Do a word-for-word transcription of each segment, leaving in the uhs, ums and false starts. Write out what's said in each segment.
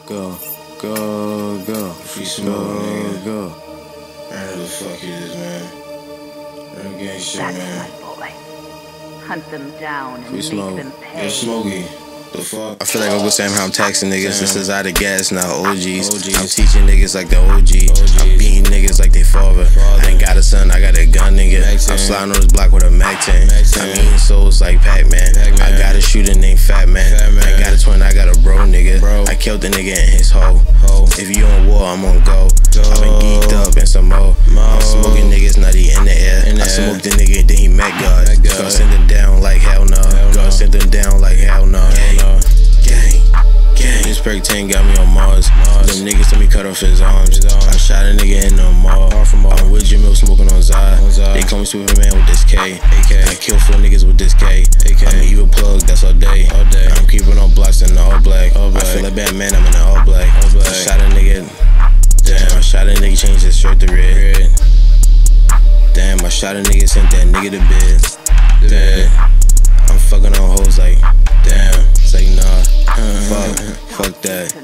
Go, go, go. Free smoke, nigga. Go. Man, who the fuck it is, man? Real gang shit, That's man. my boy. Hunt them down and Free make smoke. them pay. Yo, Smokey. The fuck? I feel like Uncle Sam how I'm taxing niggas. This is out of gas, not O Gs. O Gs. I'm teaching niggas like the O G. O Gs. I'm beating niggas like they father. I ain't got a son, I got a gun, nigga. I'm sliding on this block with a Mac ten. I'm eating souls like Pac-Man. I got a shooter named Fat Man. I got a twin, I got a bro, nigga. I killed the nigga in his hole. If you on war, I'm on go. I've been geeked up and some more. I'm smoking niggas nutty in the air. I smoked the nigga, then he met God. Gonna send him down like hell no. Gonna send him down like hell no. Gang, gang. This perk ten got me on Mars. Them niggas told me cut off his arms. I shot a nigga in the mall. I'm with Jimmy smoking on Zai. They call me Superman with this K. I kill four niggas with this K. I'm an evil plug, that's all day. I'm keeping on blocks in the all black. I feel like Batman, I'm in the all black. I shot a nigga. Damn, I shot a nigga, changed his shirt to red. Damn, I shot a nigga, sent that nigga to bed. Damn, I'm fucking on hoes like, damn. It's like, nah, fuck, fuck that.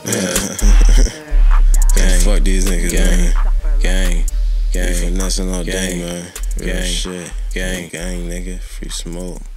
Gang, fuck these niggas, gang, gang, gang, finessing all day, man. Real shit, gang, gang, nigga, free smoke.